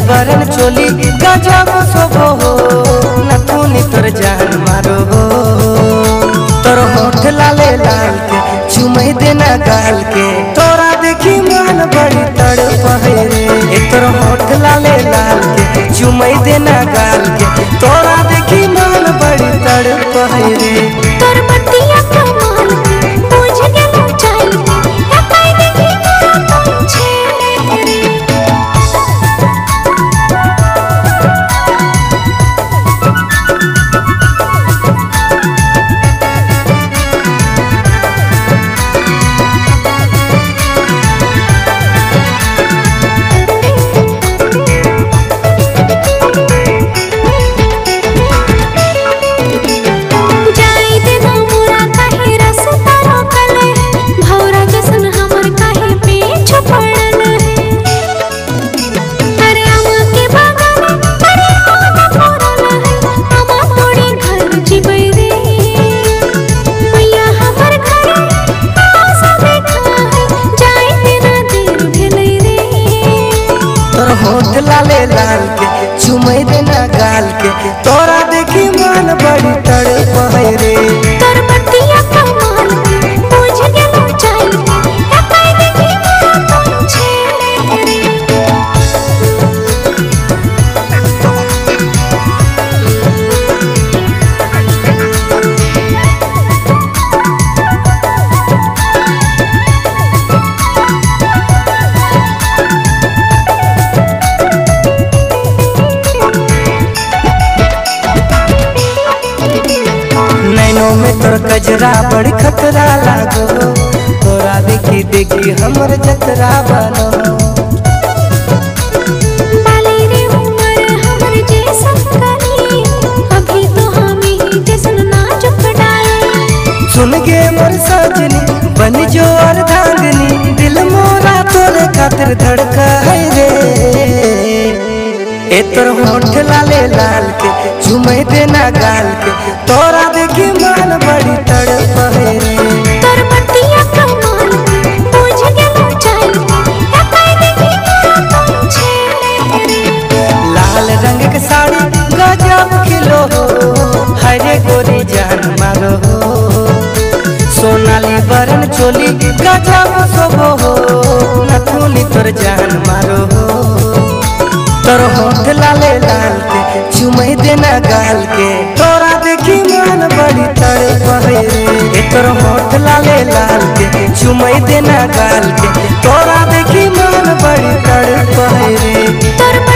बरन चोली गजब शोभो हो नथुनी तोर जान मारो हो। तोर होठ लाले लाल के चुमई देना गाल के तोरा देखी मन बड़ी तड़प है रे। तोर होठ लाले लाल के चुमई देना गाल के तोरा देखी मन बड़ी तड़प है रे। तोर बतिया कमाल के बुझ गेलो चाल के कतई देखी मोरा छेड़े रे। होठ लाले लाल के चुमई देना गाल के तोरा देखी मन बड़ी तड़प है रे। तोर बतिया कमाल के बुझ गेलो चाल के कतई देखी मोरा छेड़े रे। में तोर कजरा बड़ी खतरा लागो तोरा देखी देखी हमर जतरा बनो। बाली रे उमर हमर जैसन करी अभी तो हम ही जैसन नाजुक डाली। सुन गे मोर सजनी बन जो अर्धांगिनी दिल मोरा तोरे खातिर धड़का है रे। तोर होठ लाले लाल के चुमई देना गाल के तोरा देखी मन बड़ी तड़प है रे। तोर बतिया कमाल के बुझ गेलो चाल के कतई देखी मोरा छेड़े रे। लाल रंग के साड़ी गजब खिलो हो हरे गोरी जान मारो हो। सोनाली बरन चोली गजब शोभो हो नथुनी तोर जान मारो हो। तोर होठ लाले लाल के चुमई देना गाल के तोरा देखी मन बड़ी तड़प है रे। तोर होठ लाले लाल के चुमई देना गाल के तोरा देखी मन बड़ी तड़प है रे।